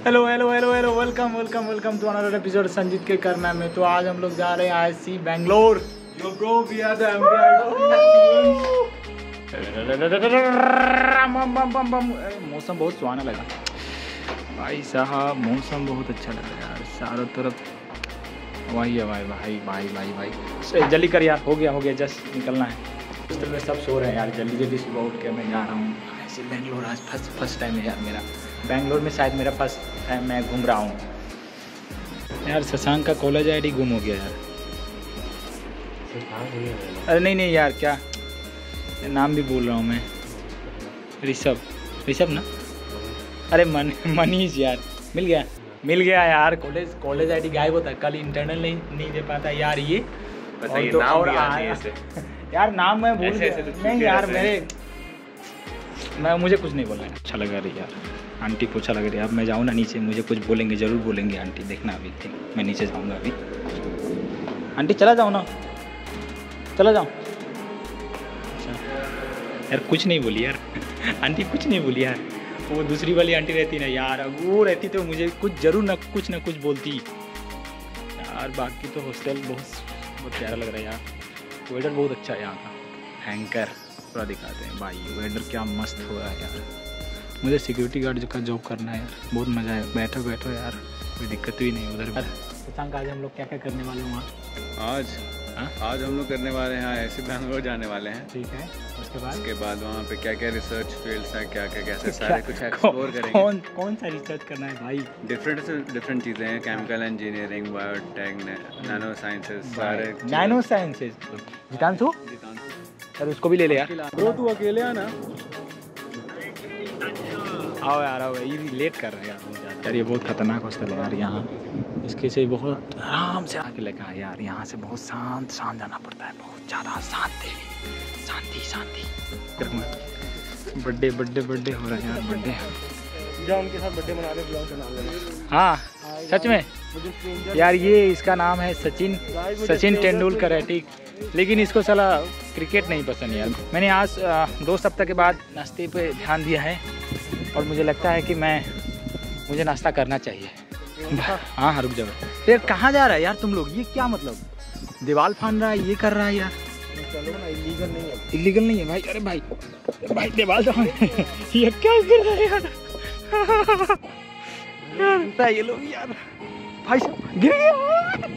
Hello hello hello hello welcome welcome welcome to another episode Sanjeet के करना में। तो आज हम लोग जा रहे हैं ISC Bangalore. Yo bro, we are the मौसम बहुत सुहाना लगा भाई साहब, मौसम बहुत अच्छा लगा यार, चारों तरफ वही है भाई भाई भाई भाई भाई। जल्दी कर यार, हो गया जस्ट निकलना है। हॉस्टल में सब सो रहे हैं यार, जल्दी सुबह उठ के मैं जा रहा हूँ ISC बैंगलोर। आज फर्स्ट टाइम है यार मेरा बैंगलोर में, शायद मेरा फर्स्ट टाइम मैं घूम रहा हूँ यार। शशांक का कॉलेज ID गुम हो गया यार। अरे नहीं यार, क्या नाम भी बोल रहा हूँ मैं, ऋषभ ना, अरे मनीष यार। मिल गया यार। कॉलेज ID गायब होता है, कल इंटरनल नहीं दे पाता यार ये। बताइए नाम भी ऐसे यार, नाम मैं भूल गया। नहीं यार, मुझे कुछ नहीं बोलना है। अच्छा लगा रही यार, आंटी को अच्छा लग रही है। अब मैं जाऊँ ना नीचे, मुझे कुछ बोलेंगे, ज़रूर बोलेंगे आंटी, देखना अभी मैं नीचे जाऊँगा अभी। आंटी चला जाओ ना, चला जाओ। अच्छा यार, कुछ नहीं बोली यार आंटी, कुछ नहीं बोली यार। वो दूसरी वाली आंटी रहती ना यार, वो रहती तो मुझे कुछ ज़रूर ना कुछ बोलती यार। बाकी तो हॉस्टल बहुत प्यारा लग रहा है यार। वेदर बहुत अच्छा है यहाँ का। हैंकर पूरा दिखाते हैं भाई, वेदर क्या मस्त हो रहा है यार। मुझे सिक्योरिटी गार्ड का जॉब करना है यार, बहुत मज़ा है। बैठो यार, कोई दिक्कत भी नहीं उधर। शशांक, आज हम लोग क्या करने वाले हैं वहाँ? आज हम लोग करने वाले हैं ISC बैंगलोर जाने वाले हैं। ठीक है, उसके बाद वहाँ पे क्या रिसर्च फील्ड्स हैं, क्या कैसे सारे कुछ एक्सप्लोर करेंगे। कौन सा रिसर्च करना है भाई? डिफरेंट चीज़ें हैं, chemical engineering, biotech, nano sciences, सारे नैनो साइंसेस। जितांशु सर, उसको भी ले ले यार। ब्रो तू अकेले आना। आओ यार, ये लेट कर रहे हैं यार। ये बहुत खतरनाक हॉस्टल है यार यहाँ। इसके से बहुत आराम से आके लगा यार। यहाँ से बहुत शांत जाना पड़ता है, बहुत ज़्यादा शांति। बर्थडे हो रहा है यार। बर्थडे जाओ उनके साथ बर्थडे मना ले, ब्लॉग बना लेना। हाँ सच में यार, ये इसका नाम है सचिन तेंदुलकर है, ठीक। लेकिन इसको साला क्रिकेट नहीं पसंद यार। मैंने आज 2 सप्ताह के बाद नाश्ते पे ध्यान दिया है और मुझे लगता है कि मुझे नाश्ता करना चाहिए। हाँ रुक जाओ यार, कहाँ जा रहा है यार तुम लोग? ये क्या मतलब, दीवार फान रहा है, ये कर रहा है यार। चलो ना, इलीगल नहीं है भाई। अरे भाई दीवार ये क्या कर रहा है यार यार ये लोग यार। भाई गिर गया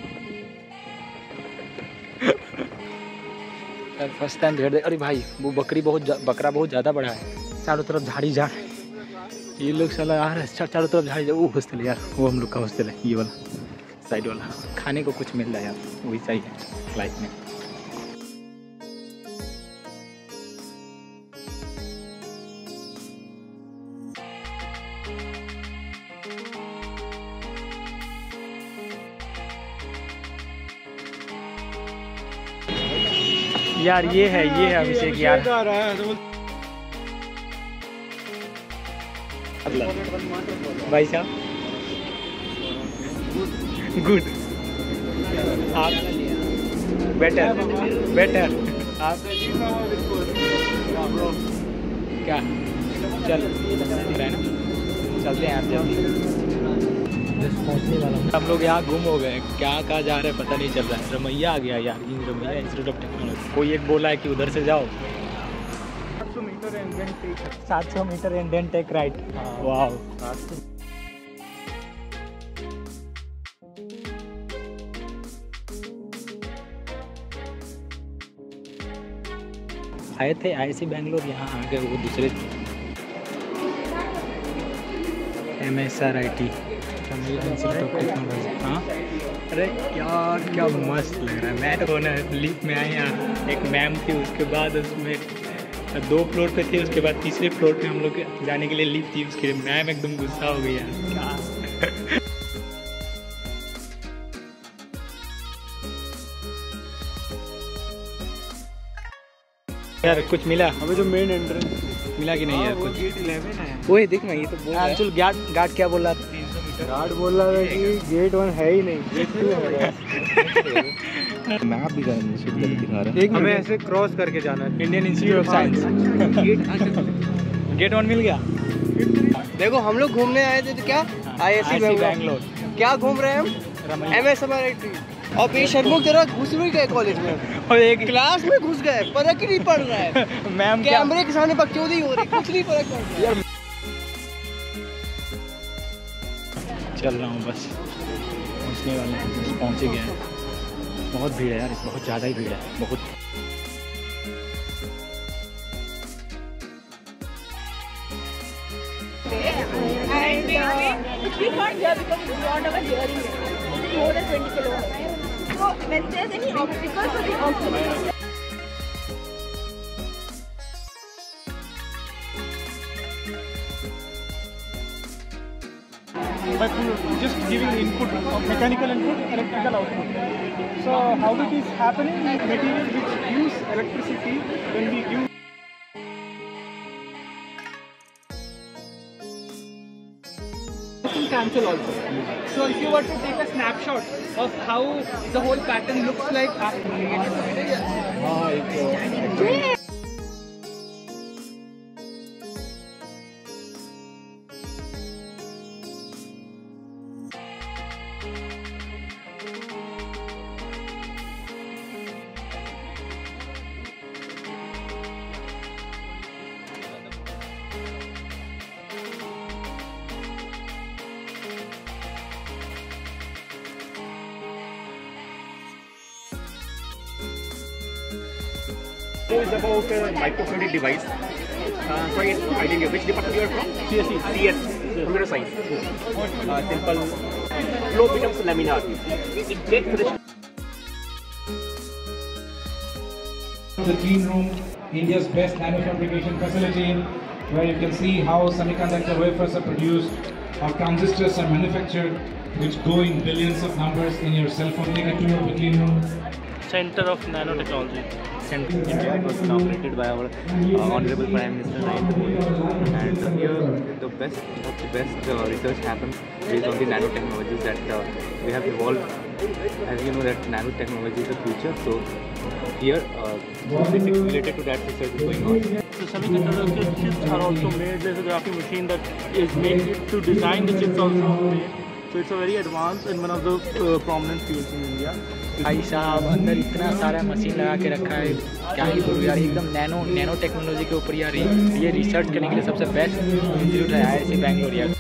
यार, फर्स्ट टाइम भेड़ दे। अरे भाई, वो बकरा बहुत ज़्यादा बड़ा है, चारों तरफ झाड़ी झाड़। ये लोग साला यार चारों तरफ झाड़ी। वो हॉस्टल यार, वो हम लोग का हॉस्टल है, ये वाला साइड वाला। खाने को कुछ मिल रहा है यार, वही सही है लाइफ में। यार ये है अभिषेक यार। भाई साहब गुड, आप बेटर आप क्या चल रहे हैं ना, चलते हैं यार जल्दी। पहुँचने वाला हूँ। हम लोग यहाँ गुम हो गए, कहाँ जा रहे हैं पता नहीं चल रहा है। रमैया आ गया यार, रमैया इंस्टीट्यूट ऑफ टेक्नोलॉजी। कोई एक बोला है कि उधर से जाओ 700 meter and then take right. Wow, आए थे ISC बैंगलोर, यहाँ आ गए वो दूसरे MSRIT इंस्टीट्यूट ऑफ टेक्नोलॉजी। हाँ अरे क्या मस्त लग रहा है। मैं तो ना लिफ्ट में आए यहाँ, एक मैम थी, उसके बाद उसमें 2 फ्लोर पे थे, उसके बाद तीसरे फ्लोर पे हम लोग जाने के लिए लिफ्ट थी, उसके मैम एकदम गुस्सा हो गई यार। कुछ मिला अबे जो मेन एंट्रेंस मिला कि नहीं यार? कुछ गेट 11 है। वही देख ना, ये तो बोल अंशुल गार्ड क्या बोल रहा था? 300 मीटर गार्ड बोल रहा था कि गेट 1 है ही नहीं, गेट 2 है। मैप भी दिखा रहा है। हमें ऐसे क्रॉस करके जाना है। Indian Institute of Science. Gate 1 मिल गया। देखो हम लोग घूमने आए थे तो क्या IISc बैंगलोर। क्या घूम रहे हैं हम? MS MRIT। और बेशर्मो जरा घुस भी गए कॉलेज में और एक क्लास में घुस गए, फर्क ही नहीं पड़ रहा है। मैम क्या कैमरे के सामने बकचोदी हो रही, कुछ नहीं फर्क पड़ रहा है। चल रहा हूँ बस, पहुँचने वाले हैं, बस पहुँच ही गए हैं। बहुत भीड़ है यार, बहुत ज़्यादा ही भीड़ है, बहुत। We can't hear because it's beyond our hearing. More than 20 kilometers. So when there's any obstacles for the oxygen. But just giving input of mechanical input, electrical output. So how it is happening? Material which use electricity when we give. Cancel also. So if you were to take a snapshot of how the whole pattern looks like after is about microfluidic device. Sorry, I didn't get which department you are from? CSE. CS. Computer science. Simple. Flow becomes laminar. It gets rich. The clean room, India's best nanofabrication facility, where you can see how semiconductor wafers are produced, how transistors are manufactured, which go in billions of numbers in your cell phone. Take a tour of the clean room. Center of Nanotechnology. India. It was inaugurated by our Honorable Prime Minister Narendra Modi. And here the best research happens based on the nanotechnologies that we have evolved. As you know that nanotechnology is the future. So here specifics related to that research is going on. The semiconductor chips are also made. There's a graphic machine that is made to design the chips also made. So it's a very advanced and one of the prominent fields in India. भाई साहब अंदर इतना सारा machine लगा के रखा है, क्या ही बोलूँ यार, एकदम नैनो टेक्नोलॉजी के ऊपर यार ये रिसर्च करने के लिए सबसे बेस्ट इंस्टीट्यूट है IISc बैंगलोर यार।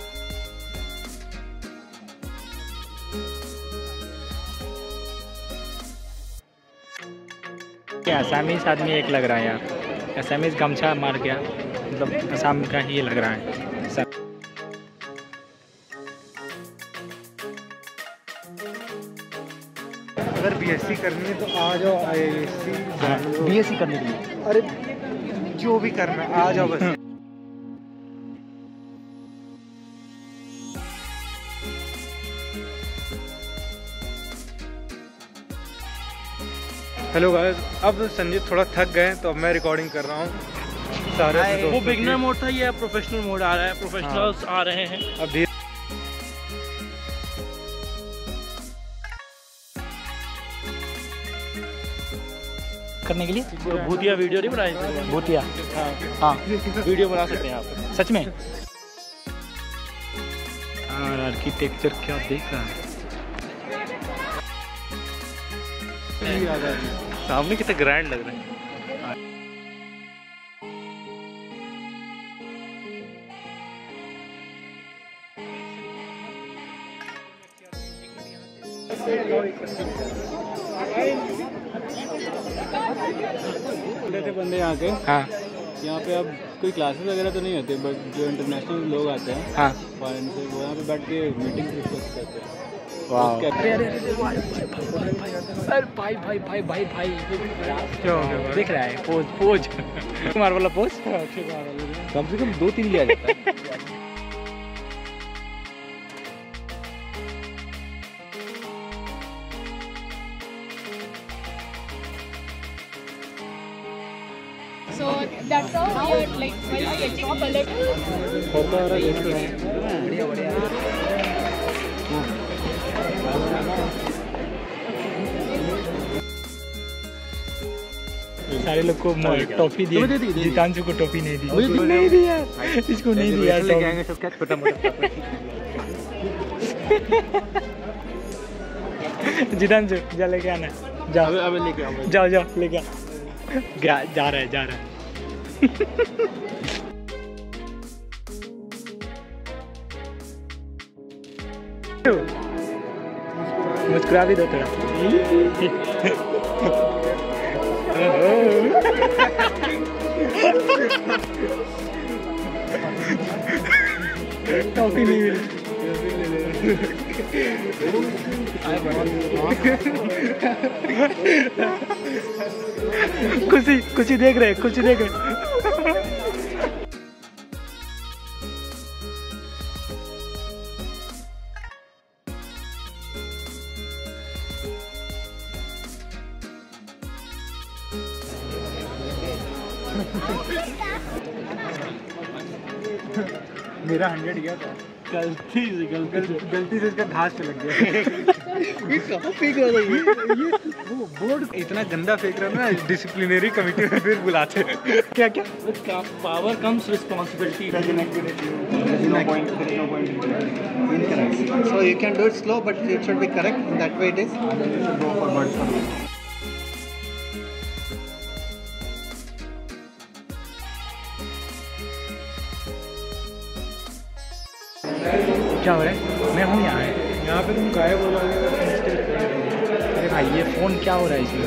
क्या असामीज आदमी एक लग रहा है यार, असामीज गमछा मार गया, मतलब असम का ही ये लग रहा है। अगर BSc करनी है तो आ जाओ IISc। BSc करने के लिए अरे जो भी करना है आ जाओ बस। हेलो गाइस, अब संजीव थोड़ा थक गए तो अब मैं रिकॉर्डिंग कर रहा हूँ सारे। वो बिगनर मोड था, ये प्रोफेशनल मोड आ रहा है, प्रोफेशनल्स आ रहे हैं अभी। करने के लिए भूतिया वीडियो नहीं बनाई? भूतिया हाँ वीडियो बना सकते हैं आप सच में। और आर्किटेक्चर क्या देख रहा है सामने, कितना ग्रैंड लग रहा है। थे बंदे यहाँ के। हाँ यहाँ पे अब कोई क्लासेस वगैरह तो नहीं होते, बट जो इंटरनेशनल लोग आते हैं हाँ फॉरेन से, वो यहाँ पे बैठ के मीटिंग डिस्कस करते हैं। वाह। भाई क्या हो गया? देख रहा है पोज कुमार वाला पोज, कम से कम 2-3 लिया जाता है। So that's how we are like sketching color. सारे लोग को टॉफी दी, जीतांशु को टॉफी नहीं दी, मुझे नहीं दी यार, इसको नहीं दिया। छोटा मोटा जिदान जा लेके आना, जाओ अबे लेके आओ। जाओ जाओ लेके आ। जा रहा है मुस्कुरा भी दो थोड़ा। टॉफी नहीं मिली। खुशी देख रहे। मेरा 100 गया था गलती से इसका घास पे लग गया। ये कहाँ फेंक रहा था ये? वो बोर्ड इतना गंदा फेंक रहा ना, डिसिप्लिनरी कमेटी में फिर बुलाते। क्या Power comes responsibility. So you can do it slow, but it should be correct. In that way it is. क्या हो रहा है? मैं हूँ यहाँ पे तुम गायब हो जाओगे। अरे भाई ये फ़ोन क्या हो रहा है इसमें?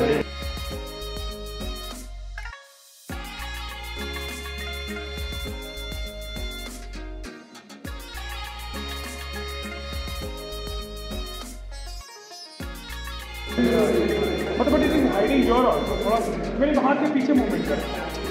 मतलब it is hiding your also, थोड़ा मेरे हाथ के पीछे मूवमेंट कर।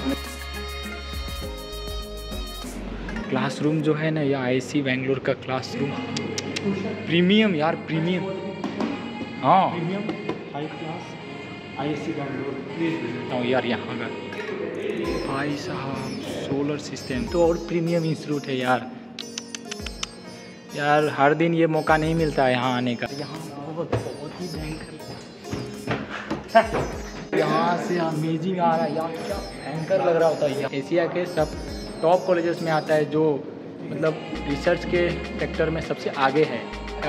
क्लासरूम जो है ना, या ISC बेंगलोर का क्लासरूम प्रीमियम यार, प्रीमियम। हाँ premium high class ISC Bangalore. यार यहाँ का भाई साहब सोलर सिस्टम तो और प्रीमियम इंस्टीट्यूट है यार हर दिन ये मौका नहीं मिलता है यहाँ आने का। यहाँ बहुत ही भयंकर, यहाँ से अमेजिंग आ रहा है यार, क्या भयंकर लग रहा होता है। एशिया के सब टॉप कॉलेजेस में आता है, जो मतलब रिसर्च के सेक्टर में सबसे आगे है।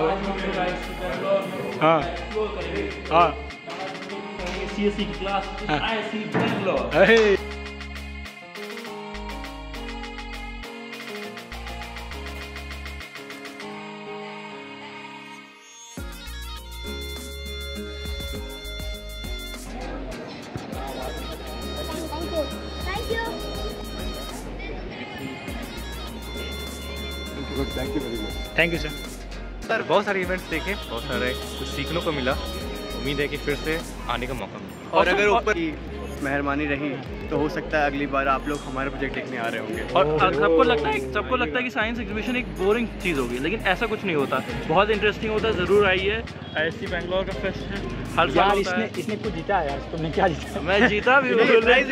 हाँ हाँ CSE class ISC Bangalore. Thank you sir. बहुत सारे इवेंट्स देखे, बहुत सारे कुछ सीखने को मिला। उम्मीद है कि फिर से आने का मौका मिले। और अगर ऊपर की मेहरबानी रही तो हो सकता है अगली बार आप लोग हमारे प्रोजेक्ट देखने आ रहे होंगे। और सबको लगता है कि साइंस एग्जीबिशन एक बोरिंग चीज़ होगी, लेकिन ऐसा कुछ नहीं होता, बहुत इंटरेस्टिंग होता है। ज़रूर आइए, ISC बेंगलोर का फेस्ट है, हर साल होता है। इसने कुछ जीता है यार, तुमने क्या जीता? मैं जीता भी हूँ।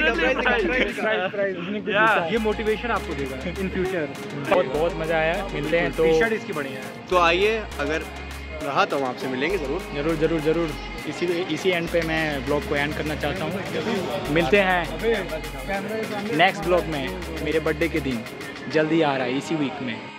ये मोटिवेशन आपको देगा इन फ्यूचर। बहुत मज़ा आया, मिलते हैं तो इसकी बढ़िया है। तो आइए, अगर रहा तो हम आपसे मिलेंगे ज़रूर। इसी एंड पे मैं ब्लॉग को एंड करना चाहता हूँ। मिलते हैं नेक्स्ट ब्लॉग में, मेरे बर्थडे के दिन जल्दी आ रहा है इसी वीक में।